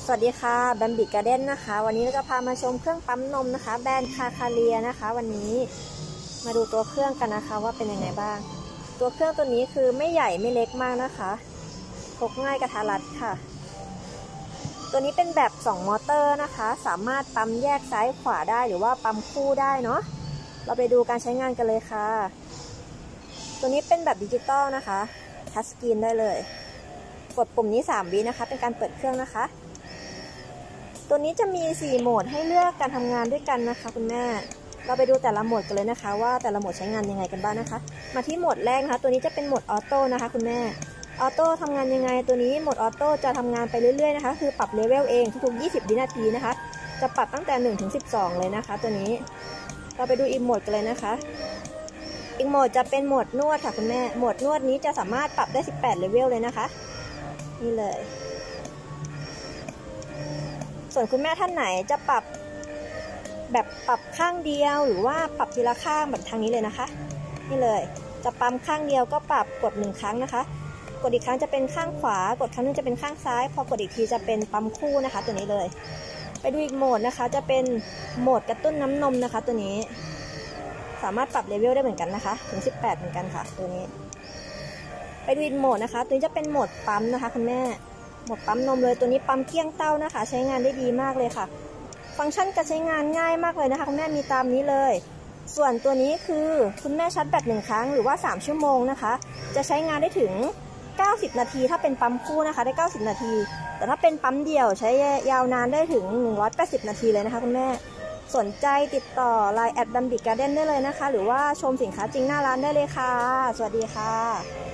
สวัสดีค่ะแบมบิการ์เด้นนะคะวันนี้เราจะพามาชมเครื่องปั๊มนมนะคะแบรนด์คาคาเลียนะคะวันนี้มาดูตัวเครื่องกันนะคะว่าเป็นยังไงบ้างตัวเครื่องตัวนี้คือไม่ใหญ่ไม่เล็กมากนะคะพกง่ายกระทัดรัดค่ะตัวนี้เป็นแบบ2มอเตอร์นะคะสามารถปั๊มแยกซ้ายขวาได้หรือว่าปั๊มคู่ได้เนาะเราไปดูการใช้งานกันเลยค่ะตัวนี้เป็นแบบดิจิตอลนะคะทัชสกรีนได้เลยกดปุ่มนี้3 วินะคะเป็นการเปิดเครื่องนะคะตัวนี้จะมี4โหมดให้เลือกการทำงานด้วยกันนะคะคุณแม่เราไปดูแต่ละโหมดกันเลยนะคะว่าแต่ละโหมดใช้งานยังไงกันบ้างนะคะมาที่โหมดแรกนะคะตัวนี้จะเป็นโหมดออโต้นะคะคุณแม่ออโต้ทำงานยังไงตัวนี้โหมดออโต้จะทำงานไปเรื่อยๆนะคะคือปรับเลเวลเองทุกๆ20 วินาทีนะคะจะปรับตั้งแต่1 ถึง 12เลยนะคะตัวนี้เราไปดูอีกโหมดกันเลยนะคะอีกโหมดจะเป็นโหมดนวดค่ะคุณแม่โหมดนวดนี้จะสามารถปรับได้18เลเวลเลยนะคะนี่เลยส่วนคุณแม่ท่านไหนจะปรับแบบปรับข้างเดียวหรือว่าปรับทีละข้างแบบทางนี้เลยนะคะนี่เลยจะปั๊มข้างเดียวก็ปรับกด1 ครั้งนะคะกดอีกครั้งจะเป็นข้างขวากดครั้งนึงจะเป็นข้างซ้ายพอกดอีกทีจะเป็นปั๊มคู่นะคะตัวนี้เลยไปดูอีกโหมดนะคะจะเป็นโหมดกระตุ้นน้ำนมนะคะตัวนี้สามารถปรับเลเวลได้เหมือนกันนะคะถึง18เหมือนกันค่ะตัวนี้ไปดูอีกโหมดนะคะตัวนี้จะเป็นโหมดปั๊มนะคะคุณแม่โหมดปั๊มนมเลยตัวนี้ปั๊มเกี้ยงเต้านะคะใช้งานได้ดีมากเลยค่ะฟังก์ชันการใช้งานง่ายมากเลยนะคะคุณแม่มีตามนี้เลยส่วนตัวนี้คือคุณแม่ชาร์จแบต1 ครั้งหรือว่า3 ชั่วโมงนะคะจะใช้งานได้ถึง90 นาทีถ้าเป็นปั๊มคู่นะคะได้90 นาทีแต่ถ้าเป็นปั๊มเดี่ยวใช้ยาวนานได้ถึง180 นาทีเลยนะคะคุณแม่สนใจติดต่อ LINE@bambigarden ได้เลยนะคะหรือว่าชมสินค้าจริงหน้าร้านได้เลยค่ะสวัสดีค่ะ